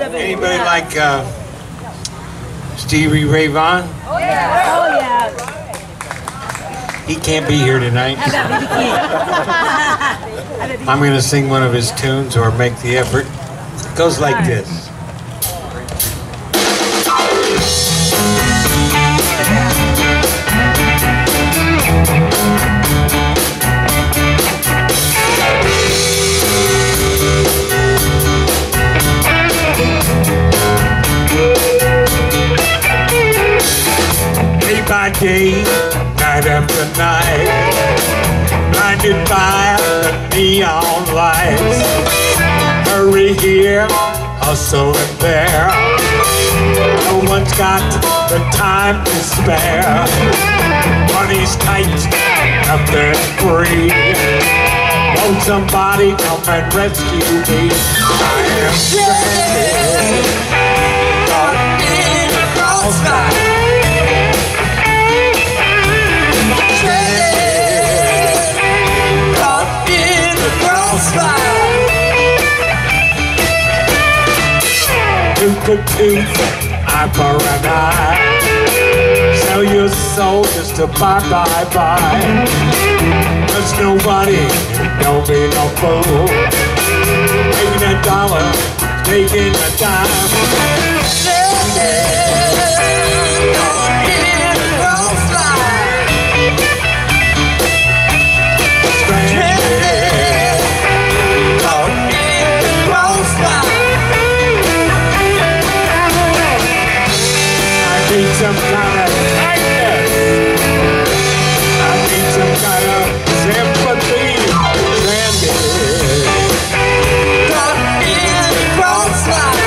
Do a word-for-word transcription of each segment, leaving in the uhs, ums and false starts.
Anybody like uh, Stevie Ray Vaughan? Oh yeah. Oh yeah. He can't be here tonight. I'm going to sing one of his tunes or make the effort. It goes like this. Day by day, night after night, blinded by the neon lights. Hurry here, hustle and there. No one's got the time to spare. Money's tight, nothing free. Won't somebody come and rescue me? I am stranded, caught in a crossfire. Tooth for tooth, eye for an eye. Sell your soul just to buy, buy, buy. Cause nobody don't be no fool. Taking a dollar, taking a dime. Some kind of kindness. I need some kind of sympathy. Stranded, caught in the crossfire.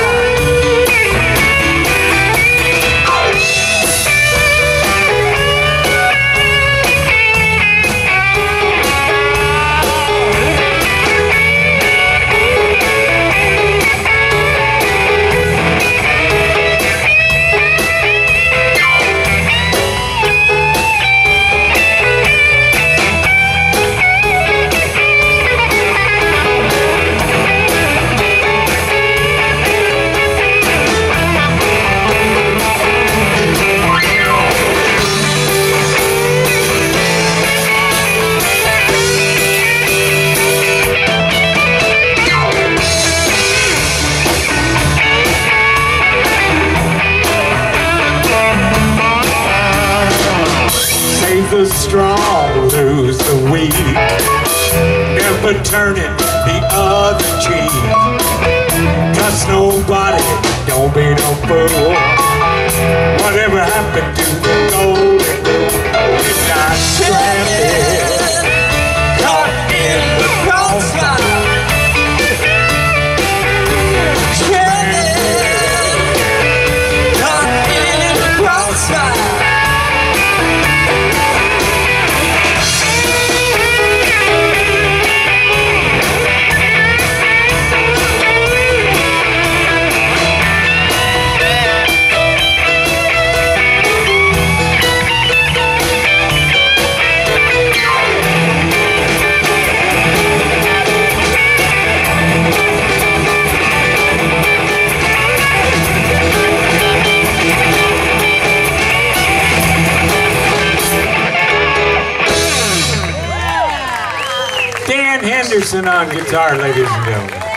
The strong lose the weak, never turning the other cheek. Cause nobody don't be no fool. Whatever happened to the golden rule? It got stranded, caught in the crossfire. Stranded, caught in the crossfire. Henderson on guitar, ladies and gentlemen.